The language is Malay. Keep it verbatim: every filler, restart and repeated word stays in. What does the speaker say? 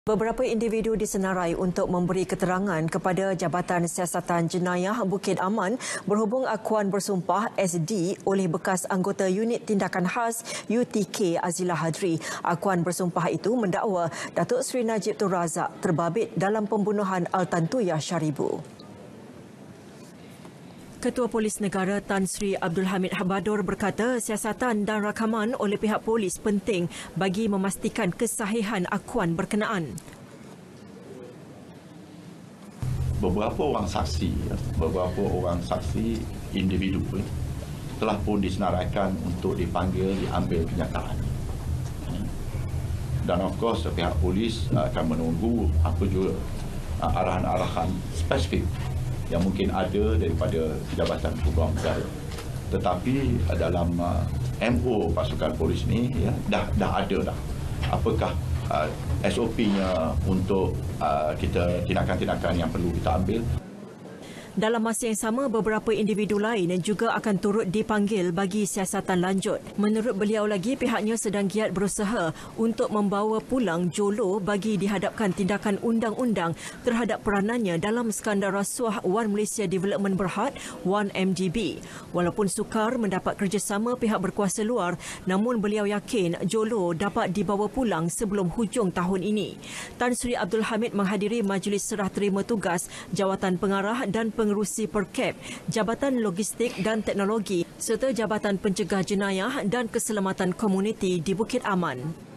Beberapa individu disenarai untuk memberi keterangan kepada Jabatan Siasatan Jenayah Bukit Aman berhubung akuan bersumpah S D oleh bekas anggota Unit Tindakan Khas U T K Azila Hadri. Akuan bersumpah itu mendakwa Datuk Seri Najib Tun Razak terbabit dalam pembunuhan Altan Tuyah Syaribu. Ketua Polis Negara Tan Sri Abdul Hamid Habadur berkata siasatan dan rakaman oleh pihak polis penting bagi memastikan kesahihan akuan berkenaan. Beberapa orang saksi, beberapa orang saksi individu telah pun disenaraikan untuk dipanggil, diambil kenyataan. Dan of course pihak polis akan menunggu apa juga arahan-arahan spesifik yang mungkin ada daripada Jabatan Peguam Negara. Tetapi dalam uh, M O pasukan polis ni ya, dah dah ada dah. Apakah uh, S O P-nya untuk uh, kita tindakan-tindakan yang perlu kita ambil. Dalam masa yang sama, beberapa individu lain juga akan turut dipanggil bagi siasatan lanjut. Menurut beliau lagi, pihaknya sedang giat berusaha untuk membawa pulang Jolo bagi dihadapkan tindakan undang-undang terhadap peranannya dalam skandal rasuah One Malaysia Development Berhad One M D B. Walaupun sukar mendapat kerjasama pihak berkuasa luar, namun beliau yakin Jolo dapat dibawa pulang sebelum hujung tahun ini. Tan Sri Abdul Hamid menghadiri majlis serah terima tugas Jawatan Pengarah dan Pengerusi Perkap, Jabatan Logistik dan Teknologi serta Jabatan Pencegah Jenayah dan Keselamatan Komuniti di Bukit Aman.